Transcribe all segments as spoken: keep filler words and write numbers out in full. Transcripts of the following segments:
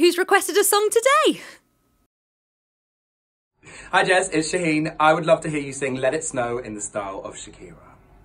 who's requested a song today. Hi Jess, it's Shaheen. I would love to hear you sing Let It Snow in the style of Shakira.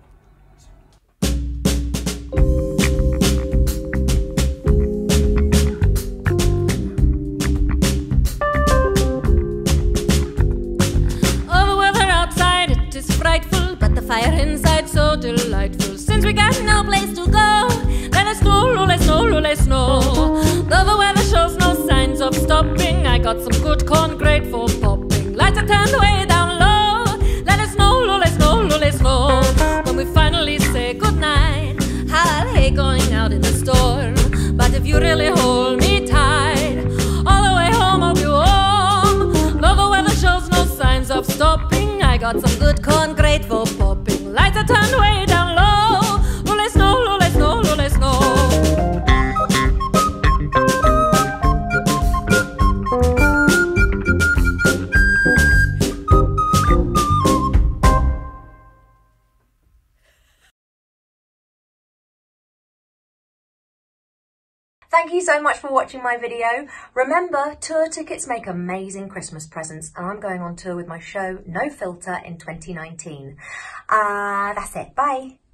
Oh, the weather outside, it is frightful, but the fire inside so delightful. Since we got no place to go, let it snow, let it snow, let it snow. Though the weather shows no signs of stopping, I got some good corn, great for popping. Lights are turned way down low. Let it snow, let it snow, let it snow. When we finally say goodnight, I'll hate going out in the storm, but if you really hold me tight, all the way home I'll be warm. Though the weather shows no signs of stopping, I got some good corn, great for popping. Lights are turned way down low. Let it snow, let it snow, let it snow. Thank you so much for watching my video. Remember, tour tickets make amazing Christmas presents, and I'm going on tour with my show No Filter in twenty nineteen. Uh, that's it. Bye.